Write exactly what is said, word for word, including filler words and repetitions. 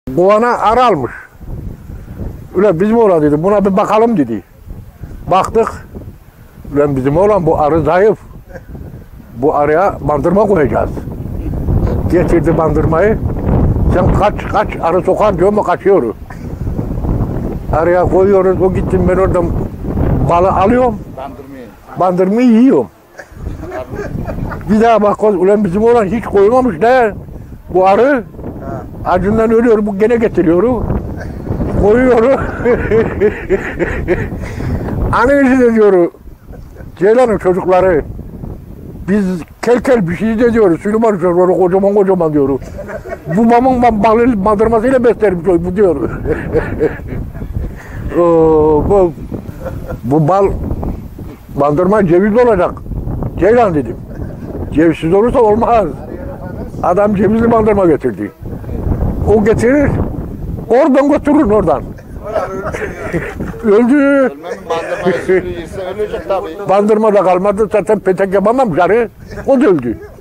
Kovana arı almış. Ulan bizim oğlan dedi, buna bir bakalım dedi. Baktık. Ulan bizim oğlan bu arı zayıf. Bu arıya bandırma koyacağız. Getirdi bandırmayı. Sen kaç kaç arı sokar diyor mu, kaçıyor. Arıya koyuyoruz, o gittim ben oradan balı alıyorum. Bandırmayı. Bandırmayı yiyorum. Bir daha bak, ulan bizim oğlan hiç koymamış ne? Bu arı acından ölüyor, bu gene getiriyor. Koyuyor. Annesi de diyor, Ceylan'ın çocukları, biz kel kel bir şey de diyoruz, Süleyman çocukları kocaman kocaman diyor. Bu babamın balı bandırmasıyla beslerim bu diyor. Oo, bu, bu bal bandırma cevizli olacak. Ceylan dedim. Cevizsiz olursa olmaz. Adam cevizli bandırma getirdi. O getirir, oradan götürür oradan. Öldü. Ölmemin bandırmayı sürüyürse ölecek tabii. Bandırma da kalmadı, zaten petek yapamam, yarı o da öldü.